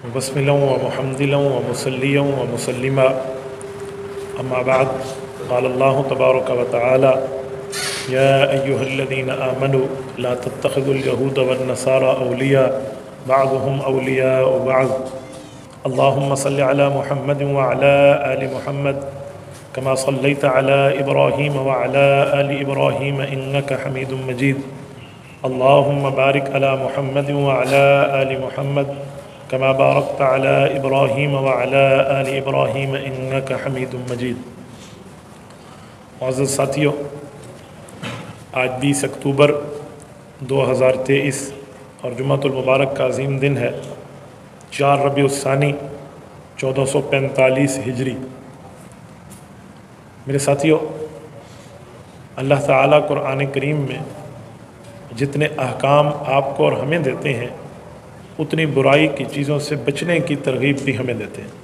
بسملا ومحمدلا ومصليا ومسلما أما بعد قال الله تبارك وتعالى يا أيها الذين آمنوا لا تتخذوا اليهود والنصارى أولياء بعضهم أولياء بعض اللهم صل على محمد وعلى آل محمد كما صليت على إبراهيم وعلى آل إبراهيم إنك حميد مجيد اللهم بارك على محمد وعلى آل محمد كما باركت على إبراهيم وعلى آل إبراهيم إنك حميد مجيد۔ معزز ساتھیوں، آج 20 اکتوبر 2023 اور جمعۃ المبارک کا عظیم دن ہے، 4 ربیع الثانی 1445 ہجری۔ میرے ساتھیوں، اللہ تعالیٰ قرآن کریم میں جتنے احکام آپ کو اور ہمیں دیتے ہیں، اتنی برائی کی چیزوں سے بچنے کی ترغیب بھی ہمیں دیتے ہیں۔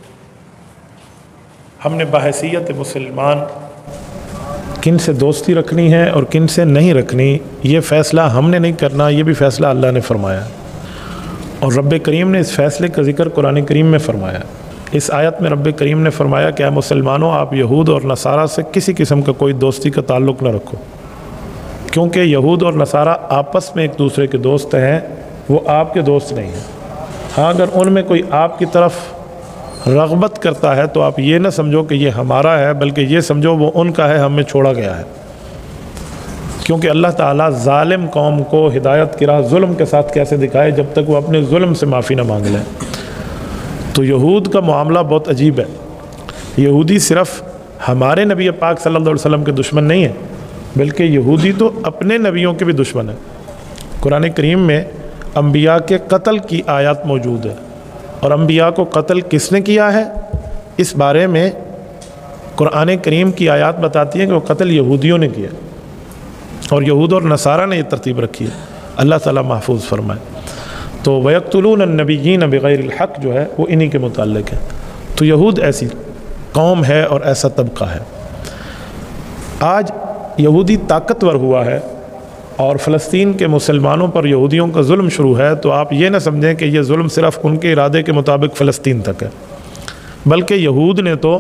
ہم نے بحیثیت مسلمان کن سے دوستی رکھنی ہے اور کن سے نہیں رکھنی، یہ فیصلہ ہم نے نہیں کرنا، یہ بھی فیصلہ اللہ نے فرمایا، اور رب کریم نے اس فیصلے کا ذکر قرآن کریم میں فرمایا۔ اس آیت میں رب کریم نے فرمایا کہ اے مسلمانوں، آپ یہود اور نصارہ سے کسی قسم کا کوئی دوستی کا تعلق نہ رکھو، کیونکہ یہود اور نصارہ آپس میں ایک دوسرے کے دوست ہیں، وہ آپ کے دوست نہیں ہیں۔ ہاں، اگر ان میں کوئی آپ کی طرف رغبت کرتا ہے تو آپ یہ نہ سمجھو کہ یہ ہمارا ہے، بلکہ یہ سمجھو وہ ان کا ہے، ہمیں چھوڑا گیا ہے، کیونکہ اللہ تعالیٰ ظالم قوم کو ہدایت کی راہ ظلم کے ساتھ کیسے دکھائے جب تک وہ اپنے ظلم سے معافی نہ مانگ لیں۔ تو یہود کا معاملہ بہت عجیب ہے۔ یہودی صرف ہمارے نبی پاک صلی اللہ علیہ وسلم کے دشمن نہیں ہیں، بلکہ یہودی تو اپنے نبیوں کے بھی دشمن ہیں۔ قرآن کریم میں انبیاء کے قتل کی آیات موجود ہے، اور انبیاء کو قتل کس نے کیا ہے، اس بارے میں قرآن کریم کی آیات بتاتی ہیں کہ وہ قتل یہودیوں نے کیا، اور یہود اور نصارہ نے یہ ترتیب رکھی ہے۔ اللہ تعالیٰ محفوظ فرمائے۔ تو وَيَقْتُلُونَ النَّبِيِّينَ بِغَيْرِ الْحَقِّ جو ہے وہ انہی کے متعلق ہے۔ تو یہود ایسی قوم ہے اور ایسا طبقہ ہے۔ آج یہودی طاقتور ہوا ہے اور فلسطین کے مسلمانوں پر یہودیوں کا ظلم شروع ہے، تو آپ یہ نہ سمجھیں کہ یہ ظلم صرف ان کے ارادے کے مطابق فلسطین تک ہے، بلکہ یہود نے تو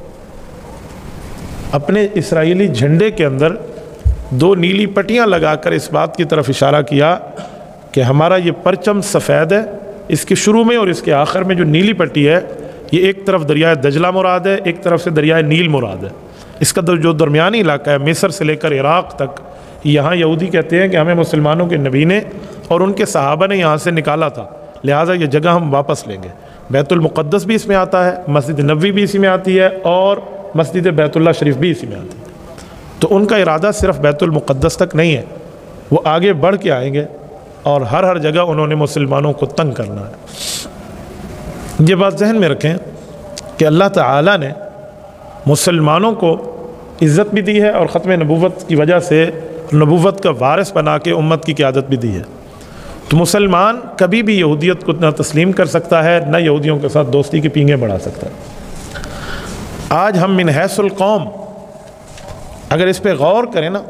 اپنے اسرائیلی جھنڈے کے اندر 2 نیلی پٹیاں لگا کر اس بات کی طرف اشارہ کیا کہ ہمارا یہ پرچم سفید ہے، اس کے شروع میں اور اس کے آخر میں جو نیلی پٹی ہے، یہ ایک طرف دریائے دجلہ مراد ہے، ایک طرف سے دریائے نیل مراد ہے۔ اس کا جو درمیانی علاقہ ہے مصر سے لے کر عراق تک، یہاں یہودی کہتے ہیں کہ ہمیں مسلمانوں کے نبی نے اور ان کے صحابہ نے یہاں سے نکالا تھا، لہٰذا یہ جگہ ہم واپس لیں گے۔ بیت المقدس بھی اس میں آتا ہے، مسجد نبوی بھی اسی میں آتی ہے، اور مسجد بیت اللہ شریف بھی اسی میں آتی ہے۔ تو ان کا ارادہ صرف بیت المقدس تک نہیں ہے، وہ آگے بڑھ کے آئیں گے اور ہر جگہ انہوں نے مسلمانوں کو تنگ کرنا ہے۔ یہ بات ذہن میں رکھیں کہ اللہ تعالیٰ نے مسلمانوں کو عزت بھی دی ہے اور ختم نبوت کی وجہ سے نبوت کا وارث بنا کے امت کی قیادت بھی دی ہے۔ تو مسلمان کبھی بھی یہودیت کو نہ تسلیم کر سکتا ہے، نہ یہودیوں کے ساتھ دوستی کی پینگیں بڑھا سکتا ہے۔ آج ہم من حیث القوم اگر اس پہ غور کریں نا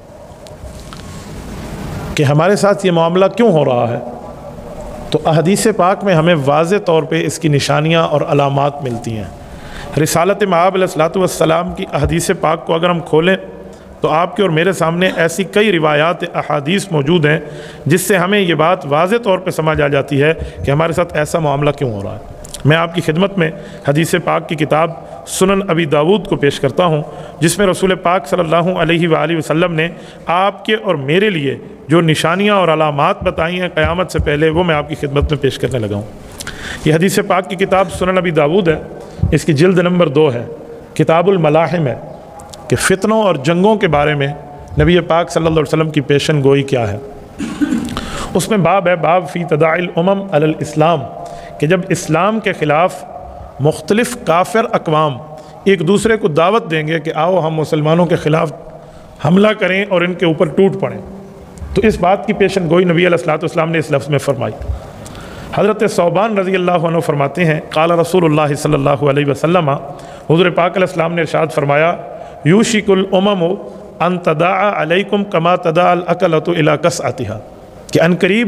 کہ ہمارے ساتھ یہ معاملہ کیوں ہو رہا ہے، تو احادیث پاک میں ہمیں واضح طور پہ اس کی نشانیاں اور علامات ملتی ہیں۔ رسالت مآب علیہ السلام کی احادیث پاک کو اگر ہم کھولیں تو آپ کے اور میرے سامنے ایسی کئی روایات احادیث موجود ہیں جس سے ہمیں یہ بات واضح طور پہ سمجھ آ جاتی ہے کہ ہمارے ساتھ ایسا معاملہ کیوں ہو رہا ہے۔ میں آپ کی خدمت میں حدیث پاک کی کتاب سنن ابی داود کو پیش کرتا ہوں، جس میں رسول پاک صلی اللہ علیہ وآلہ وسلم نے آپ کے اور میرے لیے جو نشانیاں اور علامات بتائی ہیں قیامت سے پہلے، وہ میں آپ کی خدمت میں پیش کرنے لگا ہوں۔ یہ حدیث پاک کی کتاب سنن ابی داود ہے، اس کی جلد نمبر 2 ہے، کتاب الملاحم ہے، کہ فتنوں اور جنگوں کے بارے میں نبی پاک صلی اللہ علیہ وسلم کی پیشن گوئی کیا ہے۔ اس میں باب ہے، باب فی تداعی الامم علی الاسلام، کہ جب اسلام کے خلاف مختلف کافر اقوام ایک دوسرے کو دعوت دیں گے کہ آؤ ہم مسلمانوں کے خلاف حملہ کریں اور ان کے اوپر ٹوٹ پڑیں، تو اس بات کی پیشن گوئی نبی علیہ السلام نے اس لفظ میں فرمائی۔ حضرت ثوبان رضی اللہ عنہ فرماتے ہیں، قال رسول اللہ صلی اللہ علیہ وسلم، حضور پاک علیہ السلام نے ارشاد فرمایا، یوشک الامم ان تداعی علیکم کما تداعی الاکلۃ الی کسعتها، کہ عنقریب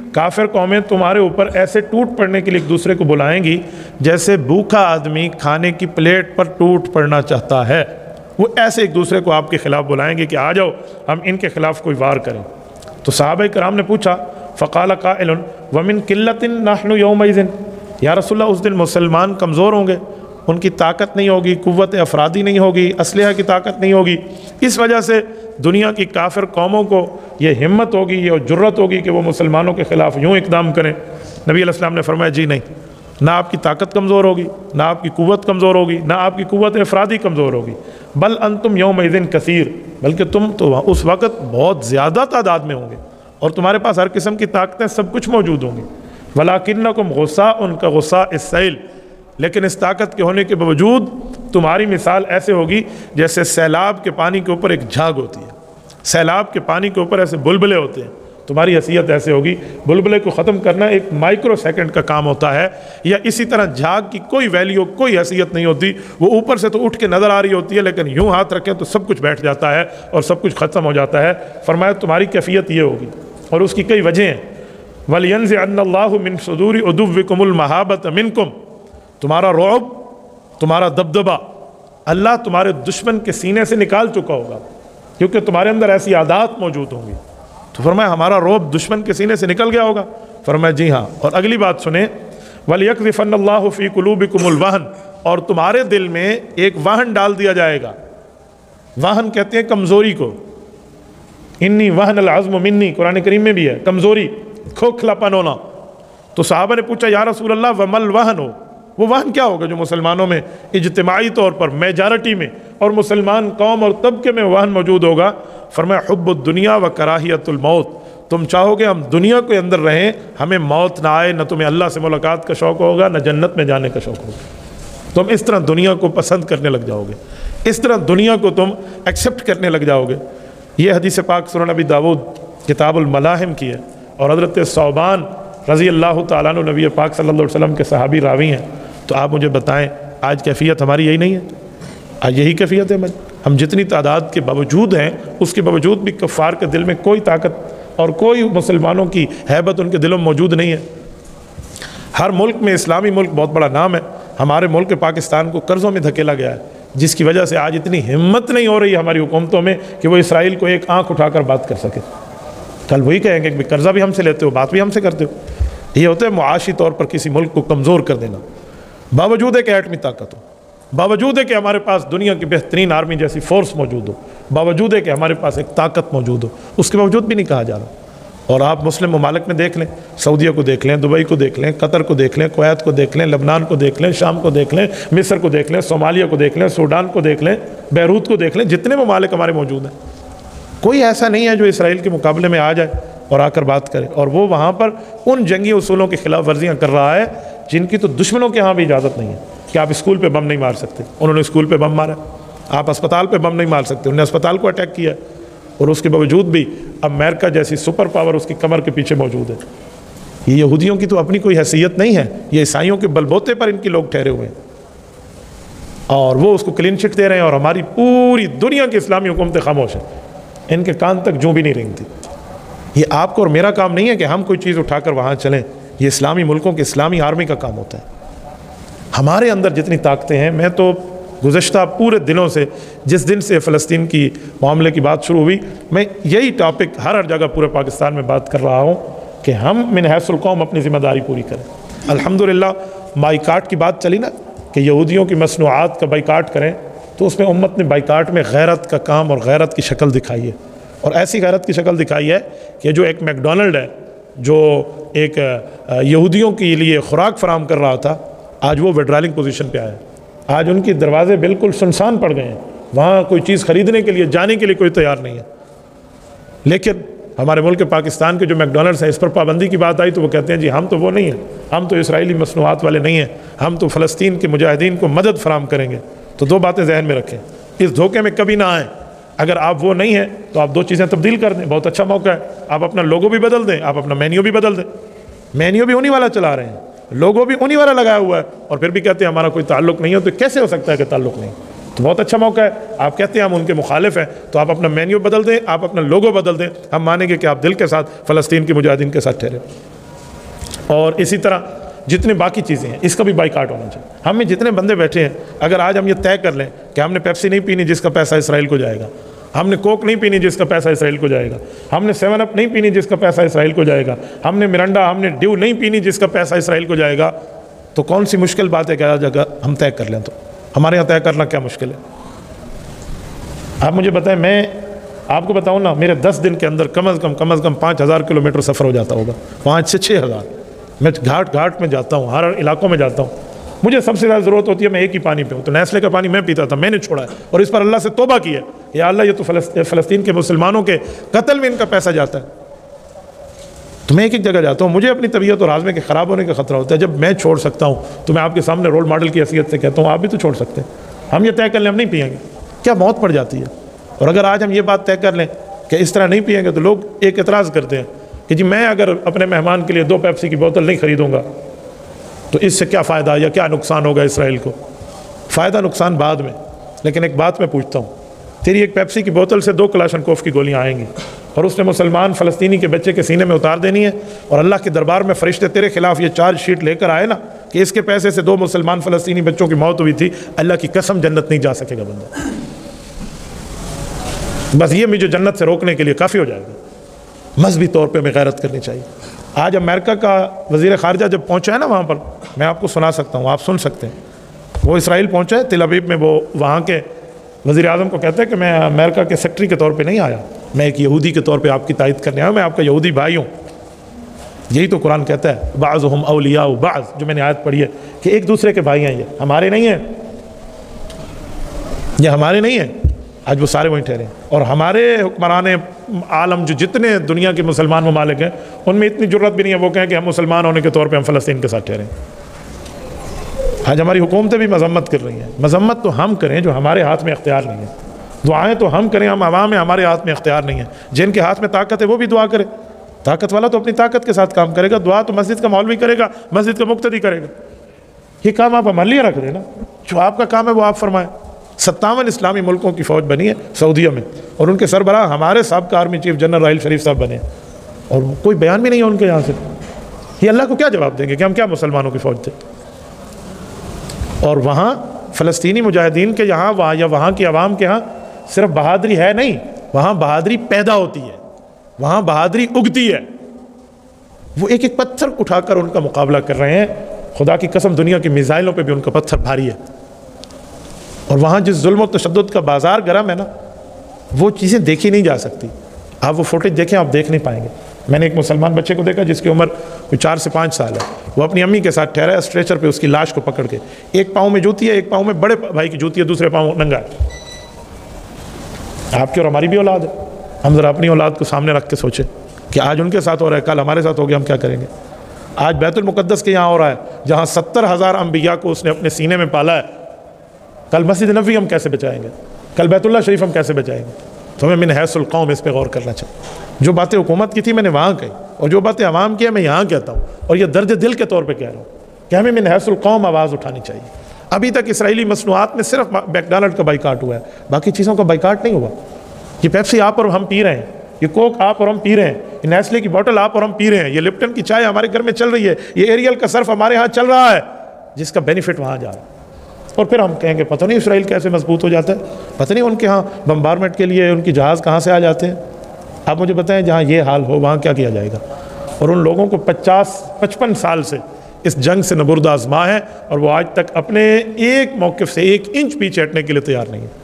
کافر قومیں تمہارے اوپر ایسے ٹوٹ پڑنے کے لیے ایک دوسرے کو بلائیں گی جیسے بھوکا آدمی کھانے کی پلیٹ پر ٹوٹ پڑنا چاہتا ہے. وہ ایسے ایک دوسرے کو آپ کے خلاف بلائیں گے کہ آ جاؤ ہم ان کے خلاف کوئی وار کریں. تو صحابہ کرام نے پوچھا فقال قائل ومن قلۃ نحن یومئذ، یا رسول اللہ اس دن مسلمان کمزور ہوں گے، ان کی طاقت نہیں ہوگی، قوت افرادی نہیں ہوگی، اسلحہ کی طاقت نہیں ہوگی، اس وجہ سے دنیا کی کافر قوموں کو یہ ہمت ہوگی، یہ جرت ہوگی کہ وہ مسلمانوں کے خلاف یوں اقدام کریں. نبی علیہ السلام نے فرمایا جی نہیں، نہ آپ کی طاقت کمزور ہوگی، نہ آپ کی قوت کمزور ہوگی، نہ آپ کی قوت افرادی کمزور ہوگی، بل انتم یومئذ کثیر، بلکہ تم تو اس وقت بہت زیادہ تعداد میں ہوں گے اور تمہارے پاس ہر قسم کی طاقتیں سب کچھ موجود ہوں گی. وَلَكِنَّكُمْ غُصَاءٌ كَغُصَاءِ السَّيْلِ، لیکن اس طاقت کے ہونے کے باوجود تمہاری مثال ایسے ہوگی جیسے سیلاب کے پانی کے اوپر ایک جھاگ ہوتی ہے، سیلاب کے پانی کے اوپر ایسے بلبلے ہوتے ہیں، تمہاری حیثیت ایسے ہوگی. بلبلے کو ختم کرنا ایک مائکرو سیکنڈ کا کام ہوتا ہے. یا اسی طرح جھاگ کی کوئی ویلیو، کوئی حیثیت نہیں ہوتی، وہ اوپر سے تو اٹھ کے نظر آ رہی ہوتی ہے لیکن یوں ہاتھ رکھیں تو سب کچھ بیٹھ جاتا ہے اور سب کچھ ختم ہو جاتا ہے. فرمایا تمہاری کیفیت یہ ہوگی اور اس کی کئی وجہیں ہیں. وَلْيَنزِعَنَّ اللَّهُ مِن صُدُورِ عُدُوِّكُمُ الْمَهَابَةَ مِنْكُمْ، تمہارا رعب، تمہارا دبدبہ اللہ تمہارے دشمن کے سینے سے نکال چکا ہوگا کیونکہ تمہارے اندر ایسی عادات موجود ہوں گی. تو فرمایا ہمارا رعب دشمن کے سینے سے نکل گیا ہوگا. فرمایا جی ہاں. اور اگلی بات سنیں وَلْيَقْذِفَنَّ اللَّهُ فِي قُلُوبِكُمُ الْوَهْنَ، اور تمہارے دل میں ایک وہن ڈال دیا جائے گا. وہن کہتے ہیں کمزوری کو، انی وہن العظم منی، قرآن کریم میں بھی ہے کمزوری، کھوکھلا پن ہونا. تو صحابہ نے پوچھا یا رسول اللہ وَمَا الْوَهْنُ، وہ وہن کیا ہوگا جو مسلمانوں میں اجتماعی طور پر میجارٹی میں اور مسلمان قوم اور طبقے میں وہن موجود ہوگا؟ فرمایا حب الدنیا و کراہیت الموت، تم چاہو گے ہم دنیا کے اندر رہیں، ہمیں موت نہ آئے، نہ تمہیں اللہ سے ملاقات کا شوق ہوگا، نہ جنت میں جانے کا شوق ہوگا. تم اس طرح دنیا کو پسند کرنے لگ جاؤ گے، اس طرح دنیا کو تم ایکسیپٹ کرنے لگ جاؤ گے. یہ حدیث پاک سنن نبی داؤد کتاب الملاحم کی ہے اور حضرت ثوبان رضی اللہ تعالیٰ عنہ نبی پاک صلی اللہ علیہ وسلم کے صحابی راوی ہیں. تو آپ مجھے بتائیں آج کیفیت ہماری یہی نہیں ہے؟ آج یہی کیفیت ہے؟ ہم جتنی تعداد کے باوجود ہیں اس کے باوجود بھی کفار کے دل میں کوئی طاقت اور کوئی مسلمانوں کی ہیبت ان کے دلوں میں موجود نہیں ہے. ہر ملک میں، اسلامی ملک بہت بڑا نام ہے، ہمارے ملک پاکستان کو قرضوں میں دھکیلا گیا ہے جس کی وجہ سے آج اتنی ہمت نہیں ہو رہی ہے ہماری حکومتوں میں کہ وہ اسرائیل کو ایک آنکھ اٹھا کر بات کر سکے. کل وہی کہیں گے کہ قرضہ بھی ہم سے لیتے ہو، بات بھی ہم سے کرتے ہو. یہ ہوتا ہے معاشی طور پر کسی ملک کو کمزور کر دینا، باوجود ہے کہ ایٹمی طاقت ہو، باوجود ہے کہ ہمارے پاس دنیا کی بہترین آرمی جیسی فورس موجود ہو، باوجود ہے کہ ہمارے پاس ایک طاقت موجود ہو، اس کے باوجود بھی نہیں کہا جا رہا. اور آپ مسلم ممالک میں دیکھ لیں، سعودیہ کو دیکھ لیں، دبئی کو دیکھ لیں، قطر کو دیکھ لیں، کویت کو دیکھ لیں، لبنان کو دیکھ لیں، شام کو دیکھ لیں، مصر کو دیکھ لیں، صومالیہ کو دیکھ لیں، سوڈان کو دیکھ لیں، بیروت کو دیکھ لیں، جتنے ممالک ہمارے موجود ہیں، کوئی ایسا نہیں ہے جو اسرائیل کے مقابلے میں آ جائے اور آ کر بات کرے. اور وہ وہاں پر ان جنگی اصولوں کی خلاف ورزیاں کر رہا ہے جن کی تو دشمنوں کے ہاں بھی اجازت نہیں ہے کہ آپ اسکول پہ بم نہیں مار سکتے. انہوں نے اسکول پہ بم مارا، آپ اسپتال پہ بم نہیں مار سکتے، انہوں نے اسپتال کو اٹیک کیا، اور اس کے باوجود بھی امریکہ جیسی سپر پاور اس کی کمر کے پیچھے موجود ہے. یہ یہودیوں کی تو اپنی کوئی حیثیت نہیں ہے، یہ عیسائیوں کے بلبوتے پر ان کی لوگ ٹھہرے ہوئے ہیں اور وہ اس کو کلین چٹ دے رہے ہیں. اور ہماری پوری دنیا کی اسلامی حکومتیں خاموش ہیں، ان کے کان تک جوں بھی نہیں رینگتی. یہ آپ کو اور میرا کام نہیں ہے کہ ہم کوئی چیز اٹھا کر وہاں چلیں، یہ اسلامی ملکوں کے اسلامی آرمی کا کام ہوتا ہے. ہمارے اندر جتنی طاقتیں ہیں، میں تو گزشتہ پورے دنوں سے، جس دن سے فلسطین کی معاملے کی بات شروع ہوئی، میں یہی ٹاپک ہر جگہ پورے پاکستان میں بات کر رہا ہوں کہ ہم من حیث القوم اپنی ذمہ داری پوری کریں. الحمدللہ بائیکاٹ کی بات چلی نا کہ یہودیوں کی مصنوعات کا بائیکاٹ کریں، تو اس میں امت نے بائیکاٹ میں غیرت کا کام اور غیرت کی شکل دکھائی ہے. اور ایسی غیرت کی شکل دکھائی ہے کہ جو ایک میکڈونلڈ ہے جو ایک یہودیوں کے لیے خوراک فراہم کر رہا تھا، آج وہ وڈرالنگ پوزیشن پہ آیا ہے. آج ان کی دروازے بالکل سنسان پڑ گئے ہیں، وہاں کوئی چیز خریدنے کے لیے، جانے کے لیے کوئی تیار نہیں ہے. لیکن ہمارے ملک پاکستان کے جو میکڈونلڈس ہیں، اس پر پابندی کی بات آئی تو وہ کہتے ہیں جی ہم تو وہ نہیں ہیں، ہم تو اسرائیلی مصنوعات والے نہیں ہیں، ہم تو فلسطین کے مجاہدین کو مدد فراہم کریں گے. تو دو باتیں ذہن میں رکھیں، اس دھوکے میں کبھی نہ آئیں. اگر آپ وہ نہیں ہیں تو آپ دو چیزیں تبدیل کر دیں، بہت اچھا موقع ہے. آپ اپنا لوگو بھی بدل دیں، آپ اپنا مینیو بھی بدل دیں. مینیو بھی انہی والا چلا رہے ہیں، لوگو بھی انہی والا لگایا ہوا ہے، اور پھر بھی کہتے ہیں ہمارا کوئی تعلق نہیں ہے. تو کیسے ہو سکتا ہے کہ تعلق نہیں؟ تو بہت اچھا موقع ہے. آپ کہتے ہیں ہم ان کے مخالف ہیں، تو آپ اپنا مینیو بدل دیں، آپ اپنا لوگو بدل دیں، ہم مانیں گے کہ آپ دل کے ساتھ فلسطین کے مجاہدین کے ساتھ ٹھہرے. اور اسی طرح جتنے باقی چیزیں ہیں اس کا بھی بائیکاٹ ہونا چاہیے. ہم میں جتنے بندے بیٹھے ہیں اگر آج ہم یہ طے کر لیں کہ ہم نے پیپسی نہیں پینی جس کا پیسہ اسرائیل کو جائے گا, ہم نے کوک نہیں پینی جس کا پیسہ اسرائیل کو جائے گا, ہم نے 7 اپ نہیں پینی جس کا پیسہ اسرائیل کو جائے گا, ہم نے مرنڈا ہم نے ڈیو نہیں پینی جس کا پیسہ اسرائیل کو جائے گا, تو کون سی مشکل بات ہے کہ آج اگر ہم طے کر لیں تو ہمارے یہاں طے کرنا کیا مشکل ہے؟ آپ مجھے بتائیں, میں آپ کو بتاؤں نا, میرے 10 دن کے اندر کم از کم 5,000 کلومیٹر سفر ہو جاتا ہوگا, 5 سے 6,000. میں گھاٹ میں جاتا ہوں, ہر علاقوں میں جاتا ہوں. مجھے سب سے زیادہ ضرورت ہوتی ہے میں ایک ہی پانی پیوں, تو نیسلے کا پانی میں پیتا تھا, میں نے چھوڑا ہے اور اس پر اللہ سے توبہ کی ہے, یا اللہ یہ تو فلسطین کے مسلمانوں کے قتل میں ان کا پیسہ جاتا ہے. تو میں ایک جگہ جاتا ہوں, مجھے اپنی طبیعت اور ہاضمے کے خراب ہونے کا خطرہ ہوتا ہے. جب میں چھوڑ سکتا ہوں تو میں آپ کے سامنے رول ماڈل کی حیثیت سے کہتا ہوں آپ بھی تو چھوڑ سکتے ہیں. ہم یہ طے کر لیں ہم نہیں پئیں گے, کیا موت پڑ جاتی ہے. اور اگر آج ہم یہ بات طے کر لیں کہ اس طرح نہیں پئیں گے, تو لوگ ایک اعتراض کرتے ہیں کہ جی میں اگر اپنے مہمان کے لیے 2 پیپسی کی بوتل نہیں خریدوں گا تو اس سے کیا فائدہ یا کیا نقصان ہوگا اسرائیل کو. فائدہ نقصان بعد میں, لیکن ایک بات میں پوچھتا ہوں, تیری ایک پیپسی کی بوتل سے 2 کلاشنکوف کی گولیاں آئیں گی اور اس نے مسلمان فلسطینی کے بچے کے سینے میں اتار دینی ہے, اور اللہ کے دربار میں فرشتے تیرے خلاف یہ چارج شیٹ لے کر آئے نا کہ اس کے پیسے سے 2 مسلمان فلسطینی بچوں کی موت ہوئی تھی, اللہ کی قسم جنت نہیں جا سکے گا بندہ. بس یہ مجھے جنت سے روکنے کے لیے کافی ہو جائے گا. مذہبی طور پہ ہمیں غیرت کرنی چاہیے. آج امریکہ کا وزیر خارجہ جب پہنچا ہے نا وہاں پر, میں آپ کو سنا سکتا ہوں, آپ سن سکتے ہیں. وہ اسرائیل پہنچا ہے, تل ابیب میں. وہ وہاں کے وزیر اعظم کو کہتا ہے کہ میں امریکہ کے سیکرٹری کے طور پہ نہیں آیا, میں ایک یہودی کے طور پہ آپ کی تائید کرنے آیا ہوں, میں آپ کا یہودی بھائی ہوں. یہی تو قرآن کہتا ہے بعضهم اولیاء بعض, جو میں نے آیت پڑھی ہے کہ ایک دوسرے کے بھائی ہیں, یہ ہمارے نہیں ہیں, یہ ہمارے نہیں ہیں. آج وہ سارے وہیں ٹھہرے ہیں, اور ہمارے حکمران عالم جو جتنے دنیا کے مسلمان ممالک ہیں ان میں اتنی جرت بھی نہیں ہے وہ کہیں کہ ہم مسلمان ہونے کے طور پہ ہم فلسطین کے ساتھ ٹھہرے ہیں. آج ہماری حکومتیں بھی مذمت کر رہی ہیں. مذمت تو ہم کریں جو ہمارے ہاتھ میں اختیار نہیں ہے, دعائیں تو ہم کریں, ہم عوام ہیں, ہمارے ہاتھ میں اختیار نہیں ہے. جن کے ہاتھ میں طاقت ہے وہ بھی دعا کرے. طاقت والا تو اپنی طاقت کے ساتھ کام کرے گا, دعا تو مسجد کا مولوی کرے گا, مسجد کا مقتدی کرے گا. یہ کام آپ عملیہ رکھ دیں نا, جو آپ کا کام ہے وہ آپ فرمائیں. 57 اسلامی ملکوں کی فوج بنی ہے سعودیہ میں, اور ان کے سربراہ ہمارے سابقہ army chief general Raheel Sharif صاحب بنے ہیں, اور کوئی بیان بھی نہیں ہے ان کے یہاں سے. یہ اللہ کو کیا جواب دیں گے کہ ہم کیا مسلمانوں کی فوج تھے. اور وہاں فلسطینی مجاہدین کے یہاں یا وہاں کی عوام کے ہاں صرف بہادری ہے نہیں, وہاں بہادری پیدا ہوتی ہے, وہاں بہادری اگتی ہے. وہ ایک ایک پتھر اٹھا کر ان کا مقابلہ کر رہے ہیں. خدا کی قسم دنیا کی میزائلوں پہ بھی ان کا پتھر بھاری ہے. اور وہاں جس ظلم و تشدد کا بازار گرم ہے نا, وہ چیزیں دیکھی نہیں جا سکتی. آپ وہ فوٹیج دیکھیں, آپ دیکھ نہیں پائیں گے. میں نے ایک مسلمان بچے کو دیکھا جس کی عمر 4 سے 5 سال ہے, وہ اپنی امی کے ساتھ ٹھہرا ہے اسٹریچر پہ, اس کی لاش کو پکڑ کے, ایک پاؤں میں جوتی ہے, ایک پاؤں میں بڑے بھائی کی جوتی ہے, دوسرے پاؤں ننگا ہے. آپ کی اور ہماری بھی اولاد ہے. ہم ذرا اپنی اولاد کو سامنے رکھ کے سوچیں کہ آج ان کے ساتھ ہو رہا ہے, کل ہمارے ساتھ ہو گیا, ہم کیا کریں گے. آج بیت المقدس کے یہاں ہو رہا ہے جہاں 70,000 انبیاء کو اس نے اپنے سینے میں پالا ہے. کل مسجد نبوی ہم کیسے بچائیں گے, کل بیت اللہ شریف ہم کیسے بچائیں گے. تو ہمیں من حیث القوم اس پہ غور کرنا چاہیے. جو باتیں حکومت کی تھی میں نے وہاں کہی, اور جو باتیں عوام کی ہیں میں یہاں کہتا ہوں, اور یہ درد دل کے طور پہ کہہ رہا ہوں کہ ہمیں من حیث القوم آواز اٹھانی چاہیے. ابھی تک اسرائیلی مصنوعات میں صرف میکڈونلڈ کا بائیکاٹ ہوا ہے, باقی چیزوں کا بائیکاٹ نہیں ہوا. یہ پیپسی آپ اور ہم پی رہے ہیں, یہ کوک آپ اور ہم پی رہے ہیں, یہ نیسلے کی بوٹل آپ اور ہم پی رہے ہیں, یہ لپٹن کی چائے ہمارے گھر میں چل رہی ہے, یہ ایریل کا صرف ہمارے ہاں چل رہا ہے, جس کا بینیفٹ وہاں جا رہا ہے. اور پھر ہم کہیں گے پتہ نہیں اسرائیل کیسے مضبوط ہو جاتا ہے, پتہ نہیں ان کے ہاں بمبارمنٹ کے لیے ان کی جہاز کہاں سے آ جاتے ہیں. آپ مجھے بتائیں جہاں یہ حال ہو وہاں کیا کیا جائے گا. اور ان لوگوں کو 50-55 سال سے اس جنگ سے نبرد آزما ہے, اور وہ آج تک اپنے ایک موقف سے 1 انچ پیچھے ہٹنے کے لیے تیار نہیں ہے.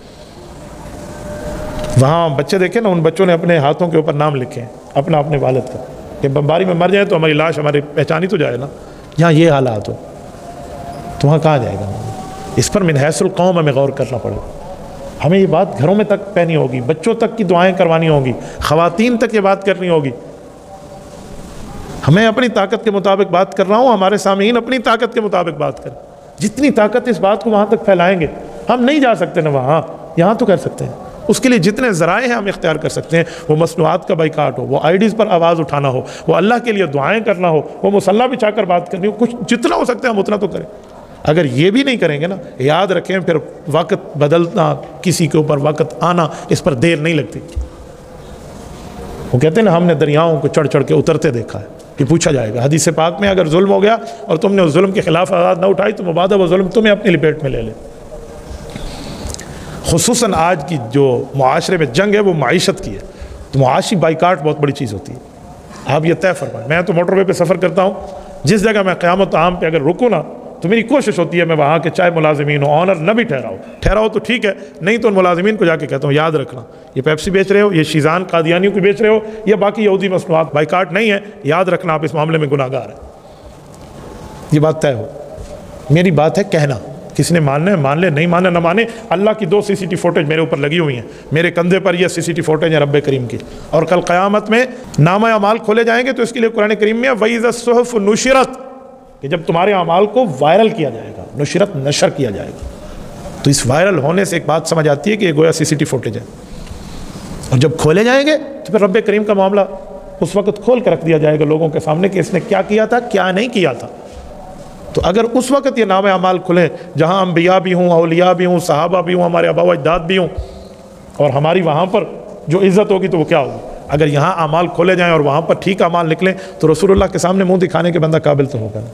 وہاں بچے دیکھیں نا, ان بچوں نے اپنے ہاتھوں کے اوپر نام لکھے ہیں اپنا اپنے والد کا, کہ بمباری میں مر جائے تو ہماری لاش ہماری پہچانی تو جائے نا. یہاں یہ حالات ہو تو وہاں کہاں جائے گا. اس پر من حیث القوم ہمیں غور کرنا پڑے. ہمیں یہ بات گھروں میں تک پہنی ہوگی, بچوں تک کی دعائیں کروانی ہوگی, خواتین تک یہ بات کرنی ہوگی. ہمیں اپنی طاقت کے مطابق بات کر رہا ہوں, ہمارے سامعین اپنی طاقت کے مطابق بات کریں. جتنی طاقت اس بات کو وہاں تک پھیلائیں گے. ہم نہیں جا سکتے نا وہاں, یہاں تو کر سکتے ہیں. اس کے لیے جتنے ذرائع ہیں ہم اختیار کر سکتے ہیں, وہ مصنوعات کا بائیکاٹ ہو, وہ آئیڈیز پر آواز اٹھانا ہو, وہ اللہ کے لیے دعائیں کرنا ہو, وہ مصلی بچھا کر بات کرنی ہو, کچھ جتنا ہو سکتا ہے ہم اتنا تو کریں. اگر یہ بھی نہیں کریں گے نا, یاد رکھیں پھر وقت بدلنا, کسی کے اوپر وقت آنا, اس پر دیر نہیں لگتی. وہ کہتے ہیں نا ہم نے دریاؤں کو چڑھ چڑھ کے اترتے دیکھا ہے, کہ پوچھا جائے گا۔ حدیث پاک میں اگر ظلم ہو گیا اور تم نے اس ظلم کے خلاف آواز نہ اٹھائی تو مبادہ وہ ظلم تمہیں اپنی لپیٹ میں لے لے۔ خصوصاً آج کی جو معاشرے میں جنگ ہے وہ معیشت کی ہے، تو معاشی بائیکاٹ بہت بڑی چیز ہوتی ہے۔ آپ یہ طے فرمائیں، میں تو موٹر وے پہ سفر کرتا ہوں، جس جگہ میں قیامت عام پہ اگر رکوں نا تو میری کوشش ہوتی ہے میں وہاں کے چاہے ملازمین ہو، آنر نہ بھی ٹھہراؤ تو ٹھیک ہے، نہیں تو ان ملازمین کو جا کے کہتا ہوں یاد رکھنا یہ پیپسی بیچ رہے ہو، یہ شیزان قادیانیوں کو بیچ رہے ہو، یا باقی یہودی مصنوعات بائیکاٹ نہیں ہے، یاد رکھنا آپ اس معاملے میں گناہ گار ہیں۔ یہ بات طے ہو۔ میری بات ہے کہنا، کسی نے ماننا ہے مان لے، نہیں ماننا نہ مانے۔ اللہ کی 2 CCTV فوٹیج میرے اوپر لگی ہوئی ہیں، میرے کندھے پر یہ CCTV فوٹیج ہے رب کریم کی، اور کل قیامت میں نامہ اعمال کھولے جائیں گے تو اس کے لیے قرآن کریم میں وَإِذَا الصُّحُفُ نُشِرَتْ، کہ جب تمہارے اعمال کو وائرل کیا جائے گا، نشرت نشر کیا جائے گا، تو اس وائرل ہونے سے ایک بات سمجھ آتی ہے کہ یہ گویا CCTV فوٹیج ہے، اور جب کھولے جائیں گے تو پھر رب کریم کا معاملہ اس وقت کھول کے رکھ دیا جائے گا لوگوں کے سامنے کہ اس نے کیا کیا تھا کیا نہیں کیا تھا۔ تو اگر اس وقت یہ نام اعمال کھلیں جہاں انبیاء بھی ہوں، اولیاء بھی ہوں، صحابہ بھی ہوں، ہمارے آبا و اجداد بھی ہوں، اور ہماری وہاں پر جو عزت ہوگی تو وہ کیا ہوگی؟ اگر یہاں اعمال کھولے جائیں اور وہاں پر ٹھیک اعمال نکلیں تو رسول اللہ کے سامنے منہ دکھانے کے بندہ قابل تو ہوگا۔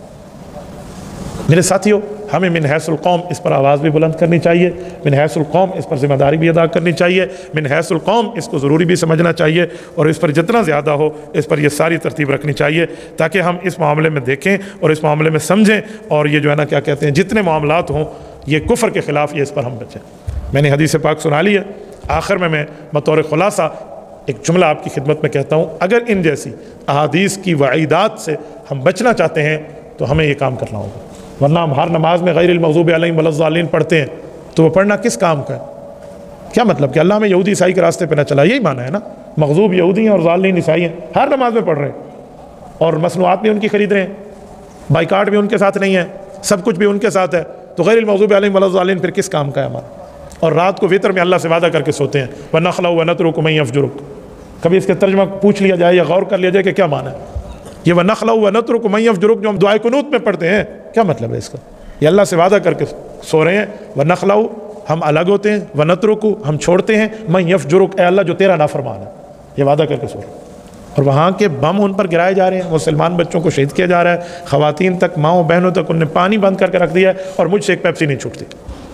میرے ساتھیوں، ہمیں من حیث القوم اس پر آواز بھی بلند کرنی چاہیے، من حیث القوم اس پر ذمہ داری بھی ادا کرنی چاہیے، من حیث القوم اس کو ضروری بھی سمجھنا چاہیے، اور اس پر جتنا زیادہ ہو اس پر یہ ساری ترتیب رکھنی چاہیے تاکہ ہم اس معاملے میں دیکھیں اور اس معاملے میں سمجھیں، اور یہ جو ہے نا کیا کہتے ہیں جتنے معاملات ہوں یہ کفر کے خلاف یہ اس پر ہم بچیں۔ میں نے حدیث پاک سنا لی ہے، آخر میں بطور خلاصہ ایک جملہ آپ کی خدمت میں کہتا ہوں، اگر ان جیسی احادیث کی وعیدات سے ہم بچنا چاہتے ہیں تو ہمیں یہ کام کرنا ہوگا، ورنہ ہم ہر نماز میں غیر المغضوب علیہم ولا الضالین پڑھتے ہیں تو وہ پڑھنا کس کام کا ہے؟ کیا مطلب کہ اللہ میں یہودی عیسائی کے راستے پہ نہ چلا، یہی معنی ہے نا؟ مغضوب یہودی ہیں اور ضالین عیسائی ہیں، ہر نماز میں پڑھ رہے ہیں، اور مصنوعات بھی ان کی خرید رہے ہیں، بائیکاٹ بھی ان کے ساتھ نہیں ہے، سب کچھ بھی ان کے ساتھ ہے، تو غیر المغضوب علیہم ولا الضالین پھر کس کام کا ہے ہمارا؟ اور رات کو وتر میں اللہ سے وعدہ کر کے سوتے ہیں وَنَخْلَعُ وَنَتْرُكُ مَن يَفْجُرُكَ۔ کبھی اس کے ترجمہ پوچھ لیا جائے یا غور کر لیا جائے کہ کیا معنی ہے یہ وَنَخْلَعُ وَنَتْرُكُ مَن يَفْجُرُكَ جو ہم دعائے قنوت میں پڑھتے ہیں؟ کیا مطلب ہے اس کا؟ یہ اللہ سے وعدہ کر کے سو رہے ہیں، وَنَخْلَعُ ہم الگ ہوتے ہیں، وَنَتْرُكُ ہم چھوڑتے ہیں، مَن يَفْجُرُكَ اے اللہ جو تیرا نافرمان ہے، یہ وعدہ کر کے سو رہے ہیں، اور وہاں کے بم ان پر گرائے جا رہے ہیں، مسلمان بچوں کو شہید کیا جا رہا ہے، خواتین تک، ماؤں بہنوں تک ان نے پانی بند کر کے رکھ دیا ہے، اور مجھ سے ایک پیپسی نہیں چھوٹتی،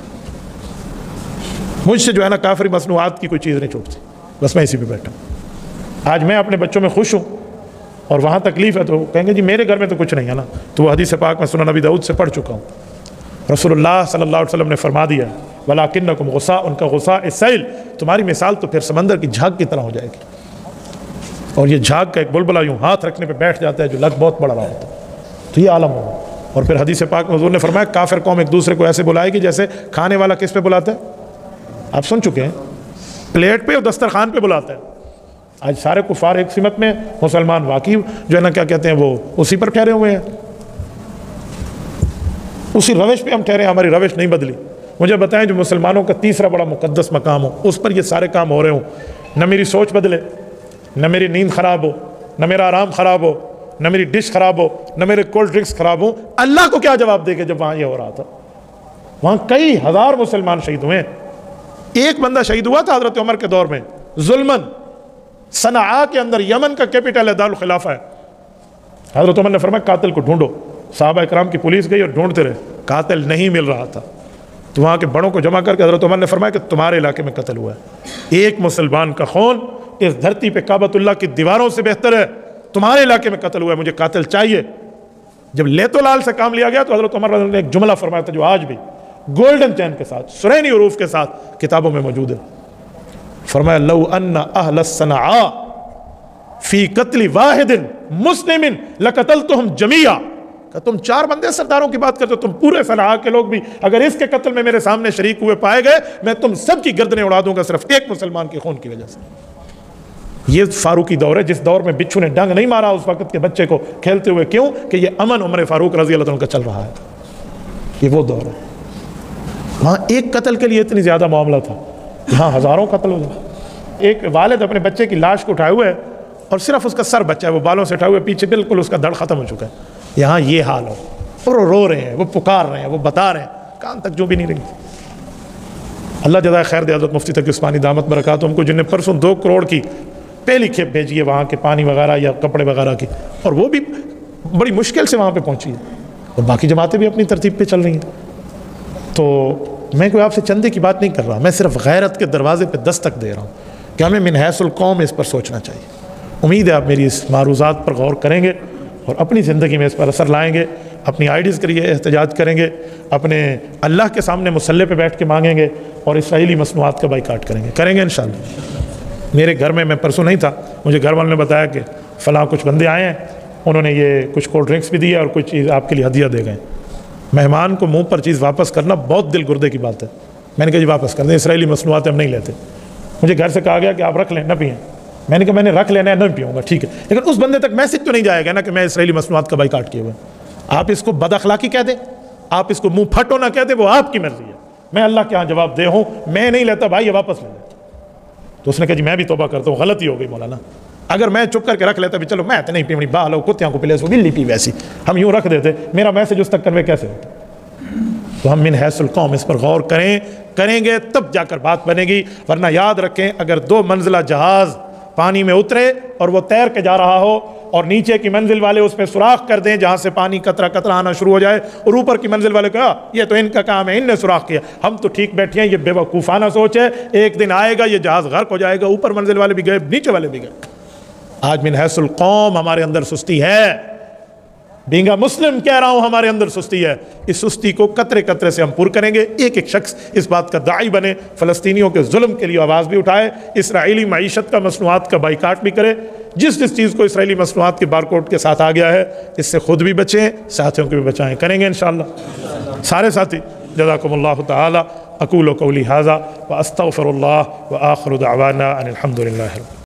مجھ سے جو ہے نا کافری مصنوعات کی کوئی چیز نہیں چھوٹتی، بس میں اسی پہ بیٹھا ہوں۔ آج میں اپنے بچوں میں خوش ہوں اور وہاں تکلیف ہے تو کہیں گے جی میرے گھر میں تو کچھ نہیں ہے نا، تو وہ حدیث پاک میں سنن نبی داؤد سے پڑھ چکا ہوں، رسول اللہ صلی اللہ علیہ وسلم نے فرما دیا وَلَكِنَّكُمْ غُصَاءٌ ان کا غصہ السیل، تمہاری مثال تو پھر سمندر کی جھاگ کی طرح ہو جائے گی، اور یہ جھاگ کا ایک بلبلہ یوں ہاتھ رکھنے پہ بیٹھ جاتا ہے جو لگ بہت بڑا رہا ہوتا ہے، تو یہ عالم ہوگا۔ اور پھر حدیث پاک میں حضور نے فرمایا کافر قوم ایک دوسرے کو ایسے بلائے گی جیسے کھانے والا کس پہ بلاتا ہے؟ آپ سن چکے ہیں، پلیٹ پہ اور دسترخوان پہ بلاتا ہے۔ آج سارے کفار ایک سمت میں، مسلمان واقعی جو ہے نا کیا کہتے ہیں وہ اسی پر ٹھہرے ہوئے ہیں، اسی روش پہ ہم ٹھہرے ہیں، ہماری روش نہیں بدلی۔ مجھے بتائیں جو مسلمانوں کا تیسرا بڑا مقدس مقام ہو اس پر یہ سارے کام ہو رہے ہوں، نہ میری سوچ بدلے، نہ میری نیند خراب ہو، نہ میرا آرام خراب ہو، نہ میری ڈش خراب ہو، نہ میرے کولڈ ڈرنکس خراب ہوں، اللہ کو کیا جواب دے گا جب وہاں یہ ہو رہا تھا؟ وہاں کئی ہزار مسلمان شہید ہوئے، ایک بندہ شہید ہوا تھا حضرت عمر کے دور میں ظلماً، صنعاء کے اندر، یمن کا کیپٹل ہے، دارالخلافہ ہے، حضرت عمر نے فرمایا قاتل کو ڈھونڈو، صحابہ کرام کی پولیس گئی اور ڈھونڈتے رہے، قاتل نہیں مل رہا تھا، تو وہاں کے بڑوں کو جمع کر کے حضرت عمر نے فرمایا کہ تمہارے علاقے میں قتل ہوا ہے، ایک مسلمان کا خون اس دھرتی پہ کعبۃ اللہ کی دیواروں سے بہتر ہے، تمہارے علاقے میں قتل ہوا ہے، مجھے قاتل چاہیے۔ جب لیت و لال سے کام لیا گیا تو حضرت عمر رضی اللہ عنہ نے ایک جملہ فرمایا تھا جو آج بھی گولڈن چین کے ساتھ، سرینی حروف کے ساتھ کتابوں میں موجود ہے، فرمایا لو ان اہل الصنعاء فی قتل واحد مسلم لقتلتہم جمیعا، کہ تم 4 بندے سرداروں کی بات کرتے ہو، تم پورے صنعاء کے لوگ بھی اگر اس کے قتل میں میرے سامنے شریک ہوئے پائے گئے میں تم سب کی گردنیں اڑا دوں گا صرف ایک مسلمان کے خون کی وجہ سے۔ یہ فاروقی دور ہے جس دور میں بچھو نے ڈنگ نہیں مارا اس وقت کے بچے کو کھیلتے ہوئے، کیوں کہ یہ امن عمر فاروق رضی اللہ عنہ کا چل رہا ہے، یہ وہ دور ہے۔ وہاں ایک قتل کے لیے اتنی زیادہ معاملہ تھا، یہاں ہزاروں قتل ہو گئے۔ ایک والد اپنے بچے کی لاش کو اٹھائے ہوئے اور صرف اس کا سر بچہ ہے، وہ بالوں سے اٹھائے ہوئے پیچھے بالکل اس کا دھڑ ختم ہو چکا ہے، یہاں یہ حال ہو، اور وہ رو رہے ہیں، وہ پکار رہے ہیں، وہ بتا رہے ہیں، کان تک جو بھی نہیں رہی۔ اللہ جزائے خیر دے حضرت مفتی تقی عثمانی دامت برکاتہم کو، جن نے پرسوں 2 کروڑ کی پہلی کھیپ بھیجی ہے وہاں کے پانی وغیرہ یا کپڑے وغیرہ کی، اور وہ بھی بڑی مشکل سے وہاں پہ پہنچی ہے، اور باقی جماعتیں بھی اپنی ترتیب پہ چل رہی ہیں۔ تو میں کوئی آپ سے چندے کی بات نہیں کر رہا، میں صرف غیرت کے دروازے پہ دستک دے رہا ہوں کہ ہمیں من حیث القوم اس پر سوچنا چاہیے۔ امید ہے آپ میری اس معروضات پر غور کریں گے اور اپنی زندگی میں اس پر اثر لائیں گے، اپنی آئیڈیز کے لیے احتجاج کریں گے، اپنے اللہ کے سامنے مصلی پہ بیٹھ کے مانگیں گے، اور اسرائیلی مصنوعات کا بائیکاٹ کریں گے انشاءاللہ۔ میرے گھر میں پرسوں نہیں تھا، مجھے گھر والوں نے بتایا کہ فلاں کچھ بندے آئے ہیں، انہوں نے یہ کچھ کولڈ ڈرنکس بھی دی ہے اور کچھ چیز آپ کے لیے ہدیہ دے گئے۔ مہمان کو منہ پر چیز واپس کرنا بہت دل گردے کی بات ہے۔ میں نے کہا جی واپس کر دیں، اسرائیلی مصنوعات ہم نہیں لیتے۔ مجھے گھر سے کہا گیا کہ آپ رکھ لیں، نہ پئیں۔ میں نے کہا میں نے رکھ لینا ہے، نہیں پیوں گا، ٹھیک ہے، لیکن اس بندے تک میسج تو نہیں جائے گا نا کہ میں اسرائیلی مصنوعات کا بائیکاٹ کیے ہوئے۔ آپ اس کو بد اخلاقی کہہ دیں، آپ اس کو منہ پھٹو نہ کہہ دیں، وہ آپ کی مرضی ہے، میں اللہ کے ہاں جواب دہ ہوں، میں نہیں لیتا بھائی، یہ واپس لے لیں۔ تو اس نے کہا جی میں بھی توبہ کرتا ہوں، غلطی ہو گئی مولانا، اگر میں چپ کر کے رکھ لیتا بھی چلو میں تو نہیں پیونی، بالو کتیاں کو پلے سو بلی پی ویسی، ہم یوں رکھ دیتے، میرا میسج اس تک کنوے کیسے ہوتا؟ تو ہم من حیث القوم اس پر غور کریں گے تب جا کر بات بنے گی، ورنہ یاد رکھیں اگر 2 منزلہ جہاز پانی میں اترے اور وہ تیر کے جا رہا ہو اور نیچے کی منزل والے اس پہ سوراخ کر دیں جہاں سے پانی قطرہ قطرہ آنا شروع ہو جائے، اور اوپر کی منزل والے کہا یہ تو ان کا کام ہے، ان نے سوراخ کیا، ہم تو ٹھیک بیٹھے ہیں، یہ بے وقوفانہ سوچ ہے، ایک دن آئے گا یہ جہاز غرق ہو جائے گا، اوپر منزل والے بھی گئے نیچے والے بھی گئے۔ آج من حیث القوم ہمارے اندر سستی ہے، بینگا مسلم کہہ رہا ہوں ہمارے اندر سستی ہے، اس سستی کو قطرے قطرے سے ہم پر کریں گے۔ ایک ایک شخص اس بات کا داعی بنے، فلسطینیوں کے ظلم کے لیے آواز بھی اٹھائے، اسرائیلی معیشت کا مصنوعات کا بائیکاٹ بھی کرے، جس چیز کو اسرائیلی مصنوعات کے بارکوڈ کے ساتھ آ گیا ہے اس سے خود بھی بچیں، ساتھیوں کو بھی بچائیں، کریں گے انشاءاللہ سارے ساتھی۔ جزاکم اللہ تعالی، اقول قولی ھذا واستغفر اللہ وآخر دعوانا ان الحمد للہ۔